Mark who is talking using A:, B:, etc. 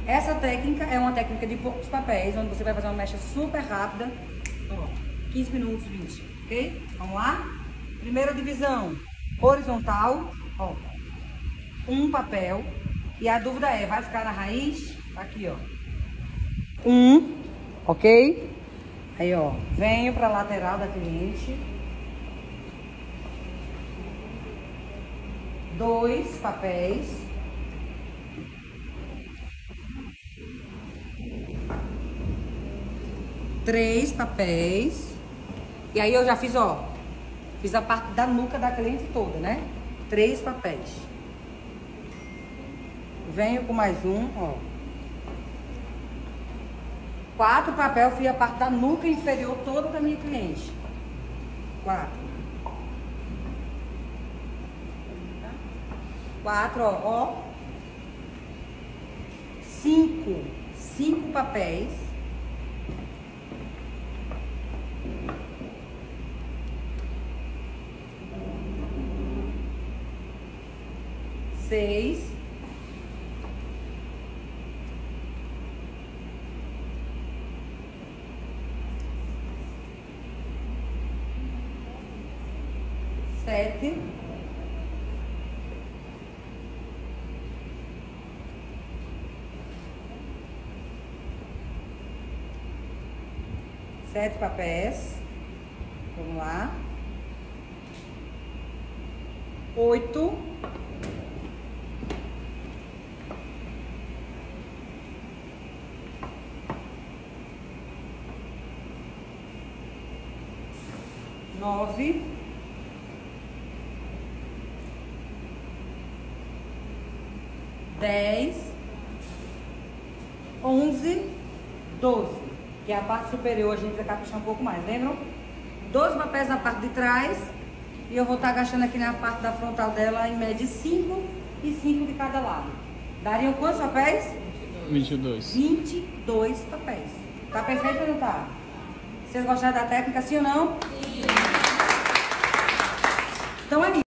A: Essa técnica é uma técnica de poucos papéis, onde você vai fazer uma mecha super rápida. Ó, 15 minutos, 20, ok? Vamos lá? Primeira divisão horizontal, ó. Um papel. E a dúvida é, vai ficar na raiz? Tá aqui, ó. Ok? Aí, ó, venho pra lateral da cliente. 2 papéis. Três papéis. E aí eu já fiz, ó, fiz a parte da nuca da cliente toda, né? 3 papéis. Venho com mais um, ó. 4 papéis, fiz a parte da nuca inferior toda da minha cliente. 4. 4, ó. 5 papéis. 6. 7. 7 papéis. Vamos lá. 8. 9. 10. 11. 12. Que é a parte superior, a gente vai caprichar um pouco mais, lembram? 12 papéis na parte de trás. E eu vou estar agachando aqui na parte da frontal dela, em média 5 e 5 de cada lado. Dariam quantos papéis?
B: 22.
A: 22 papéis. Tá perfeito ou não tá? Vocês gostaram da técnica, sim ou não? Sim. Então é isso.